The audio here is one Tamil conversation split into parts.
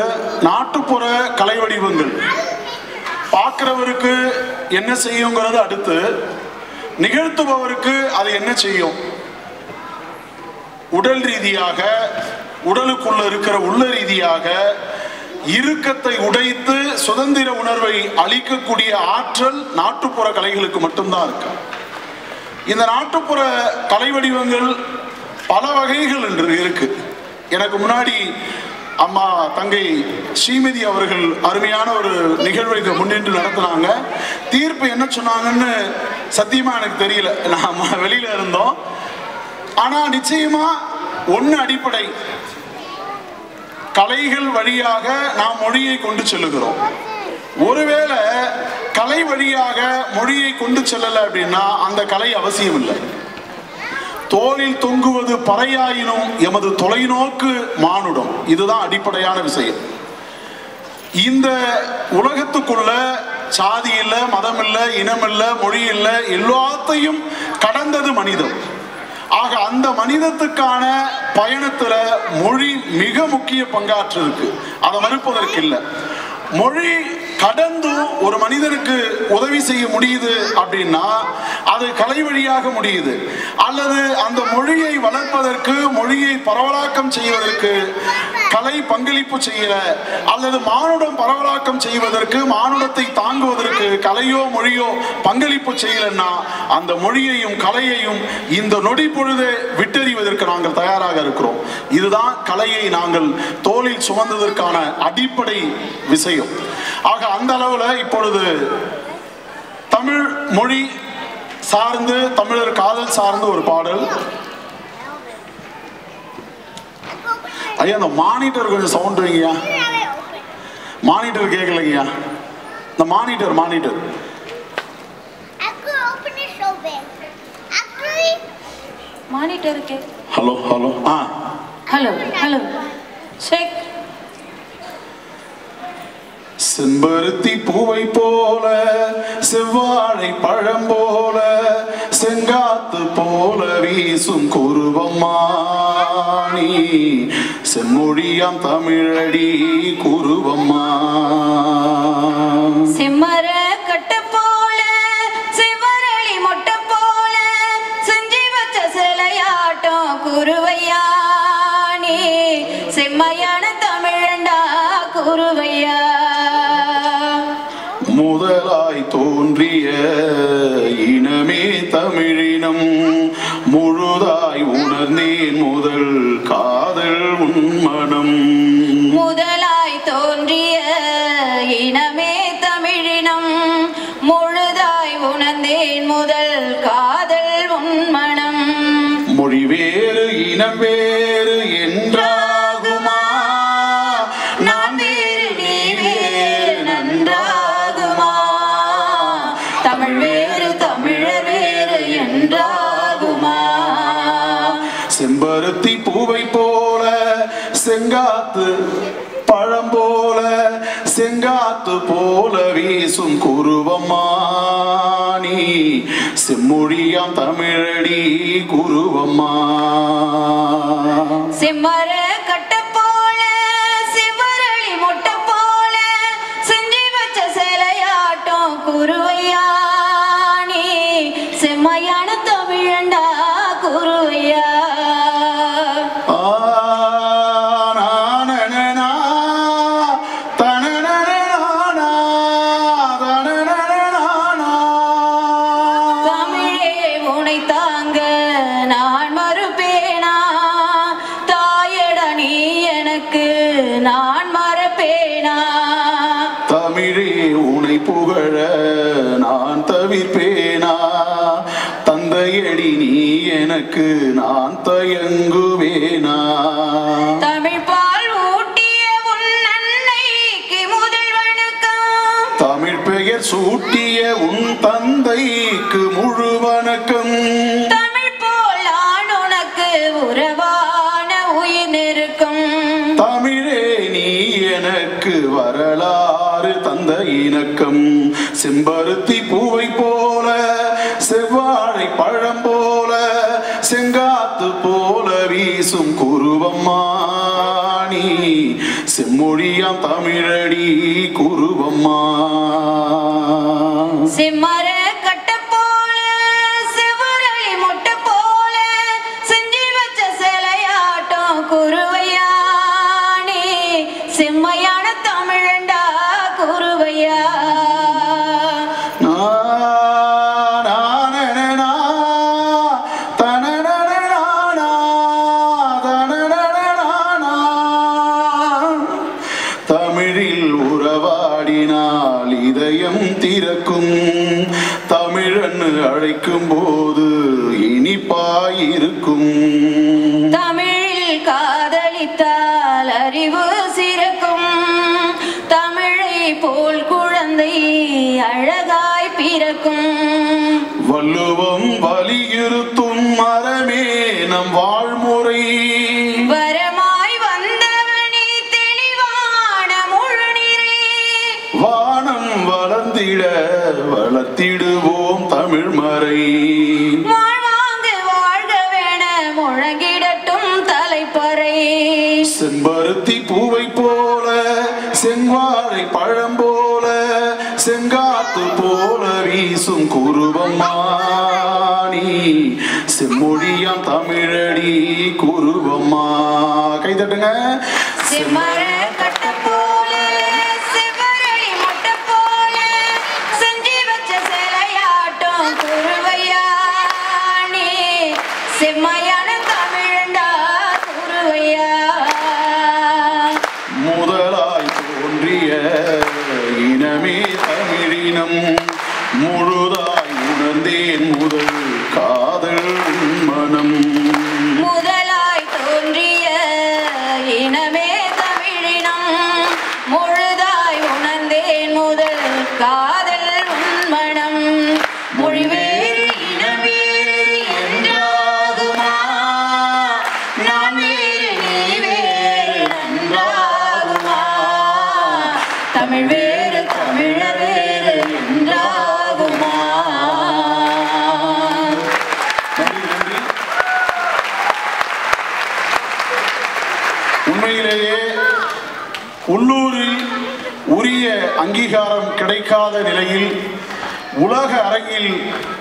நாட்டுப்புற கலை வடிவங்கள் பார்க்கிறவருக்கு என்ன செய்யுங்கிறது அடுத்து, நிகழ்த்துபவருக்கு அது என்ன செய்யும்? உடல் ரீதியாக, உடலுக்குள்ள இருக்கிற உள்ள ரீதியாக இறுக்கத்தை உடைத்து சுதந்திர உணர்வை அளிக்கக்கூடிய ஆற்றல் நாட்டுப்புற கலைகளுக்கு மட்டும்தான் இருக்கு. இந்த நாட்டுப்புற கலை வடிவங்கள் பல வகைகள் என்று இருக்கு. எனக்கு முன்னாடி அம்மா தங்கை ஸ்ரீமதி அவர்கள் அருமையான ஒரு நிகழ்வை முன்னின்று நடத்தினாங்க. தீர்ப்பு என்ன சொன்னாங்கன்னு சத்தியமா எனக்கு தெரியல, நாம வெளியில இருந்தோம். ஆனா நிச்சயமா ஒன்னு அடிப்படை, கலைகள் வழியாக நாம் மொழியை கொண்டு செல்லுகிறோம். ஒருவேளை கலை வழியாக மொழியை கொண்டு செல்லல அப்படின்னா அந்த கலை அவசியம் இல்லை. தோளில் தொங்குவது பறையாயினும் எமது தொலைநோக்கு மானுடம், இதுதான் அடிப்படையான விஷயம். இந்த உலகத்துக்குள்ள சாதி இல்லை, மதம் இல்லை, இனம் இல்லை, மொழி இல்லை, எல்லாத்தையும் கடந்தது மனிதம். ஆக அந்த மனிதத்துக்கான பயணத்துல மொழி மிக முக்கிய பங்காற்று இருக்கு, அதை மறுப்பதற்கு இல்லை. மொழி கடந்து ஒரு மனிதனுக்கு உதவி செய்ய முடியுது அப்படின்னா அது கலை வழியாக முடியுது. அல்லது அந்த மொழியை வளர்ப்பதற்கு, மொழியை பரவலாக்கம் செய்வதற்கு கலை பங்களிப்பு செய்யல, அல்லது மானுடம் பரவலாக்கம் செய்வதற்கு, மானுடத்தை தாங்குவதற்கு கலையோ மொழியோ பங்களிப்பு செய்யலன்னா அந்த மொழியையும் கலையையும் இந்த நொடி பொழுதே விட்டறிவதற்கு நாங்கள் தயாராக இருக்கிறோம். இதுதான் கலையை நாங்கள் தோளில் சுமந்ததற்கான அடிப்படை விஷயம். ஆக அந்த அளவுல இப்பொழுது தமிழ் மொழி சார்ந்து, தமிழர் காதல் சார்ந்து ஒரு பாடல். ஐயா அந்த மானிட்டர் கொஞ்சம் சவுண்ட் வைங்கய்யா, மானிட்டர் கேட்கலைங்கய்யா, இந்த மானிட்டர் மானிட்டருக்கு hello hello hello hello check. செம்பருத்தி பூவை போல, செவ்வாழை பழம் போல, செங்காத்து போல வீசும் குருவம்மாணி, செம்மொழியாம் தமிழடி குருவம்மா. செம்மர கட்ட போல, செவ்வரளி மொட்டை போல, செஞ்சி வச்ச சிலையாட்டம் குருவையாணி, செம்மையான தமிழண்டா குருவையா. முதலாய் தோன்றிய இனமே தமிழினம், முழுதாய் உணர்ந்தேன் முதல் காதல் உன்மனம். முதலாய் தோன்றிய இனமே தமிழினம், முழுதாய் உணர்ந்தேன் முதல் காதல் உன்மனம். மொழி வேறு இனம் வேறு என்றாகுமா, நான் வேறு நீ வேறு நன்றாகுமா, தமிழ் வேறு தமிழர் வேறு என்றாகுமா. செம்பருத்தி பூவை போல, செங்காத்து பழம் போல, செங்காத்து போல வீசும் குருவம்மாணி, செம்மொழியாம் தமிழடி குருவம்மா. செம்மர கட்ட போல, செவ்வரளி மொட்டை போல, செஞ்சி வச்ச சிலையாட்டம் குருவையாணி, செம்மையான தமிழண்டா குருவையா. தமிழே உனை தாங்க நான் மறுப்பேனா, தாயடா நீ எனக்கு நான் மறப்பேனா. தமிழே உனை புகழ நான் தவிர்ப்பேனா, தந்தையடி நீ எனக்கு நான் தயங்குவேனா. தமிழ் பால் ஊட்டிய உன் அன்னைக்கு முதல் வணக்கம், தமிழ் பெயர் சூட்டிய உன் தந்தைக்கு முழு வணக்கம். தமிழ் போல் நான் உனக்கு உறவான உயிர் நெருக்கம். தமிழே நீ எனக்கு வரலாறு தந்த இணக்கம். செம்பருத்தி பூவை போல, செவ்வாழை பழம் போல, செங்காத்து போல வீசும் குருவம்மாணி, செம்மொழி செம்மொழியாம் தமிழடி குருவம்மா. செம்மர கட்ட போல செவ்வரளி முட்டை போல செஞ்சு வச்ச சிலையாட்டம் குருவையானே செம்மையான தமிழண்டா குருவையா. தமிழில் உறவாடினால் இதயம் திறக்கும், தமிழன் அழைக்கும் போது இனிப்பாயிருக்கும். தமிழில் காதலித்தால் அறிவு சிறக்கும், தமிழை போல் குழந்தை அழகாய் பிறக்கும். வள்ளுவம் வலியுறுத்தும் மரமே நம் வாழ்முறை, வரமாய் வந்தவனே தெளிவான முழுநிறை. வானம் வளர்ந்திட வளர்த்திடுவோம் தமிழ் மறை. வாழ்வாங்கு வாழ்கவென முழங்கிடட்டும் தலைப்பறை. செம்பருத்தி பூவை போல செங்வாழை பழம் போல செங்காத்து போல வீசும் குருவம்மா நீ செம்மொழியாம் தமிழடி குருவம்மா. கைதட்டுங்க. செம்மர கட்ட போல செவ்வரளி முட்டை போல செஞ்சு வச்ச சிலையாட்டம் குருவையானே செம்மையான தமிழண்டா குருவையா. முதலாய் தோன்றிய இனமே தமிழினம், முழுதாய் உணர்ந்தேன் முதல் காதல் மனம். முதலாய் தோன்றிய இனமே தமிழினம், முழுதாய் உணர்ந்தேன் முதல் காதல் உன்மனம். மொழிவேறு இனவேறு என்றாகுமா, நான் வேறு நீ வேறு நன்றாகுமா, தமிழ் வேறு தமிழர் வேறு என்றாகுமா. உண்மையிலேயே உள்ளூரில் உரிய அங்கீகாரம் கிடைக்காத நிலையில் உலக அரங்கில்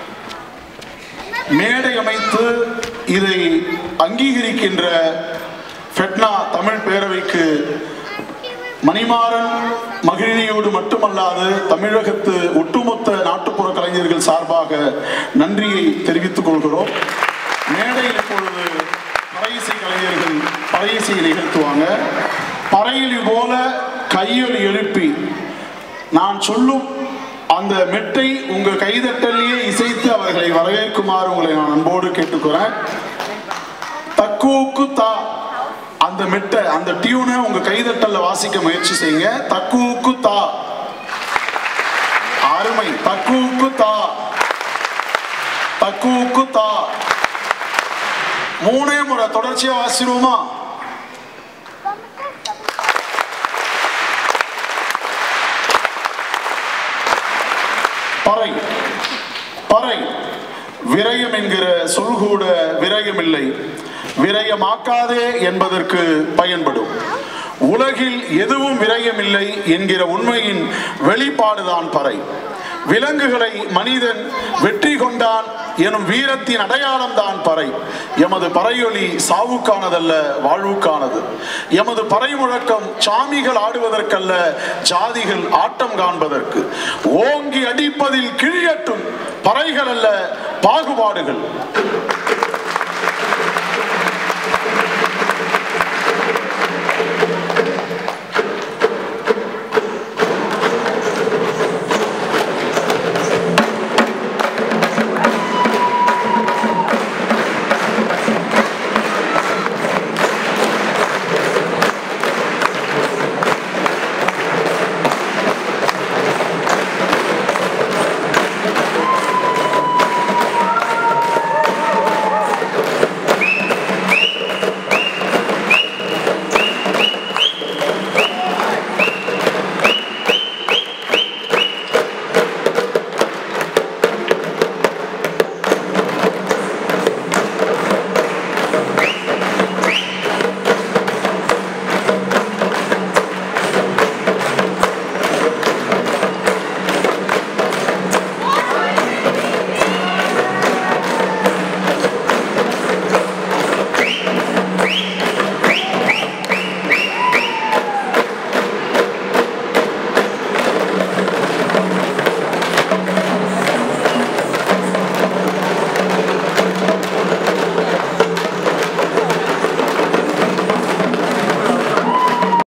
மேடை அமைத்து இதை அங்கீகரிக்கின்ற ஃபெட்னா தமிழ் பேரவைக்கு மணிமாறன் மகிழினியோடு மட்டுமல்லாது தமிழகத்து ஒட்டுமொத்த நாட்டுப்புற கலைஞர்கள் சார்பாக நன்றியை தெரிவித்துக் கொள்கிறோம். மேடையில் இப்பொழுது பறையிசை கலைஞர்கள் பறையிசையை நிகழ்த்துவாங்க. பறையொலி போல கையொலி எழுப்பி நான் சொல்லும் அந்த மெட்டை உங்க கைதட்டலியே இசைத்து அவர்களை வரவேற்குமாறு உங்களை நான் அன்போடு கேட்டுக்கிறேன். தக்கூக்கு தா அந்த மெட்டை அந்த டியூனை உங்க கைதட்டல்ல வாசிக்க முயற்சி செய்யுங்க. தக்கூக்கு தா அருமை. தக்கூக்கு தா தக்கூக்கு தா மூணே முறை தொடர்ச்சியா வாசிடுவோமா? பறை பறை விரயம் என்கிற சொல் கூட விரயமில்லை, விரயமாக்காதே என்பதற்கு பயன்படும். உலகில் எதுவும் விரயமில்லை என்கிற உண்மையின் வெளிப்பாடுதான் பறை. விலங்குகளை மனிதன் வெற்றி கொண்டான் எனும் வீரத்தின் அடையாளம் தான் பறை. எமது பறையொலி சாவுக்கானதல்ல, வாழ்வுக்கானது. எமது பறை முழக்கம் சாமிகள் ஆடுவதற்கல்ல, ஜாதிகள் ஆட்டம் காண்பதற்கு. ஓங்கி அடிப்பதில் கிழியட்டும் பறைகள் அல்ல பாகுபாடுகள்.